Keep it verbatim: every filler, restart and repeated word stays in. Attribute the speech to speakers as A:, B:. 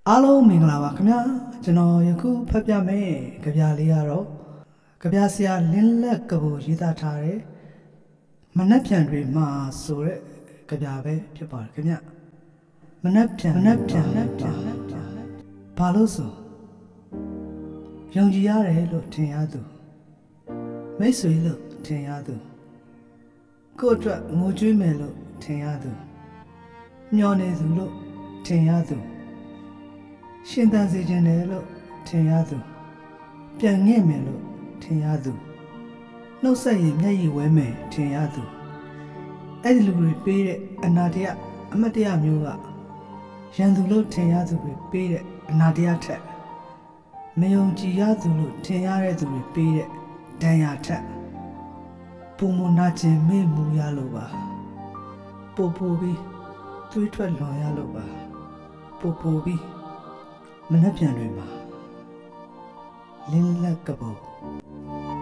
A: အားလုံးမင်္ဂလာပါခင်ဗျာကျွန်တော်ယခုဖတ်ပြမယ်ကြပြလေးကတော့ကြပြဆရာလင်းလက်ကပူရေးသားထားတဲ့မနှက်ပြန်တွေမှာဆိုတဲ့ကြပြပဲဖြစ်ပါတယ်ခင်ဗျမနှက်ပြန်မနှက်ပြန်မနှက်ပြန်ဘာလို့ဆိုယုံကြည်ရတယ်လို့ထင်ရသူမိတ်ဆွေလို့ထင်ရသူကိုယ့်အတွက်ငိုကြွေးမယ်လို့ထင်ရသူမျောနေသူလို့ထင်ရသူရှင်သန်စေခြင်းတယ်လို့ထင်ရသူပြန်ငဲ့မယ်လို့ထင်ရသူနှုတ်ဆက်ရင်မျက်ရည်ဝဲမယ်ထင်ရသူအဲ့ဒီလူတွေပေးတဲ့အနာတရားအမတ်တရားမျိုးကရန်သူလို့ထင်ရသူတွေပေးတဲ့အနာတရားထက်မယုံကြည်ရသူလို့ထင်ရတဲ့သူတွေပေးတဲ့ဒဏ်ရာထက်ပုံမနာခြင်းမေ့မှုရလို့ပါပို့ပို့ပြီးသွေးထွက်လွန်ရလို့ပါပို့ပို့ပြီးမနှက်ပြန်တွေမှာလင်းလက်ကပူ